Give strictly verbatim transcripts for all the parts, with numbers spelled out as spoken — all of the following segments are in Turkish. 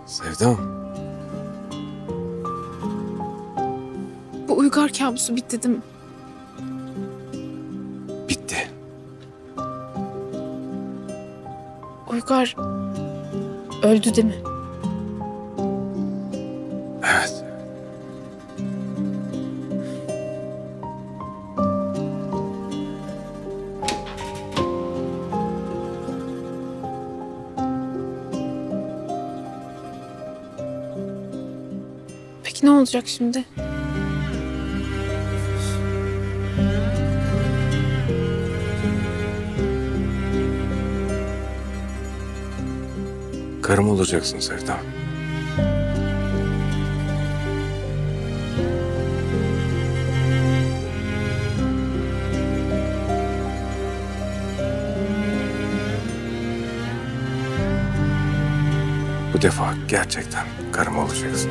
Sevdam. Bu Uygar kabusu bitti değil mi? Bitti. Uygar öldü değil mi? Evet. Peki ne olacak şimdi? Karım olacaksın Sevdam. Bu defa gerçekten karım olacaksın.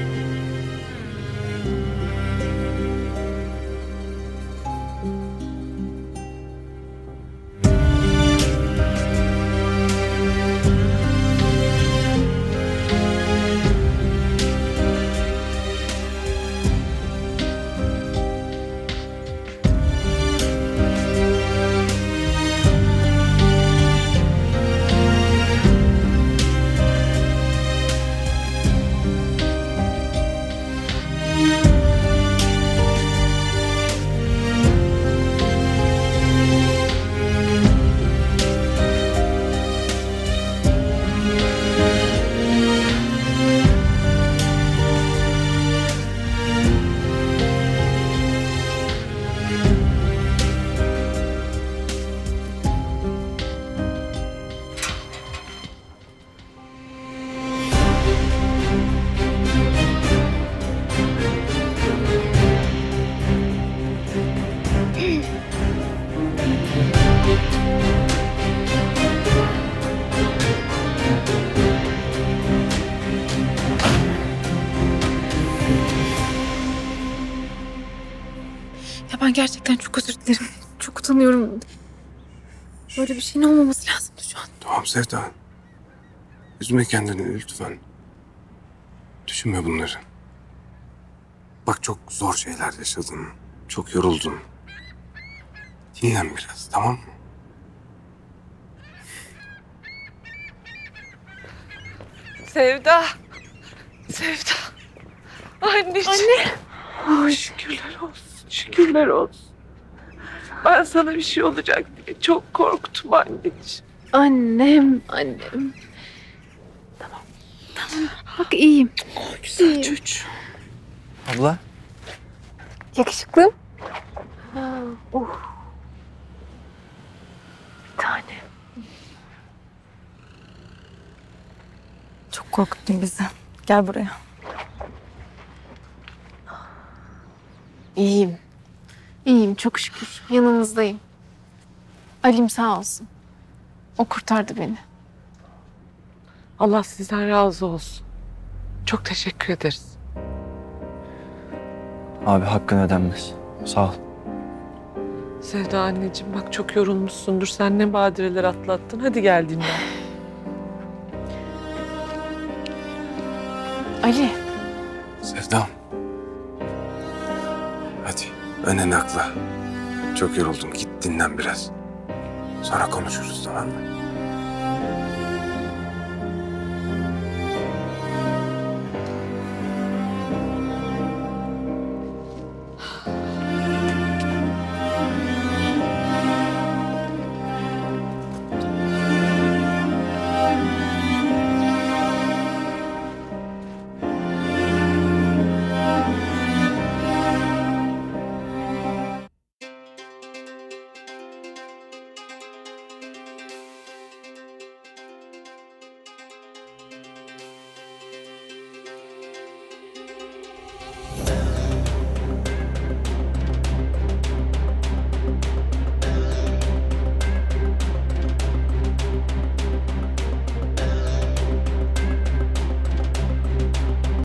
Ya ben gerçekten çok özür dilerim. Çok utanıyorum. Böyle bir şeyin olmaması lazımdı şu an. Tamam Sevda. Üzme kendini lütfen. Düşünme bunları. Bak çok zor şeyler yaşadın. Çok yoruldun. Dinlen biraz, tamam mı? Sevda. Sevda. Anneciğim. Anne. Ay, şükürler olsun. Şükürler olsun. Ben sana bir şey olacak diye çok korktum anneciğim. Annem, annem. Tamam, tamam. Bak iyiyim. Oh, güzel İyiyim. çocuğum. Abla. Yakışıklım. Ha, uh. Bir tane. Çok korkuttun bizi. Gel buraya. İyiyim. İyiyim çok şükür. Yanınızdayım. Alim sağ olsun. O kurtardı beni. Allah sizden razı olsun. Çok teşekkür ederiz. Abi hakkın ödenmez. Sağ ol. Sevda anneciğim bak çok yorulmuşsundur. Sen ne badireler atlattın. Hadi gel dinlen. Ali. Sevdam. Hadi öne nakla. Çok yoruldun. Git dinlen biraz. Sonra konuşuruz, tamam mı?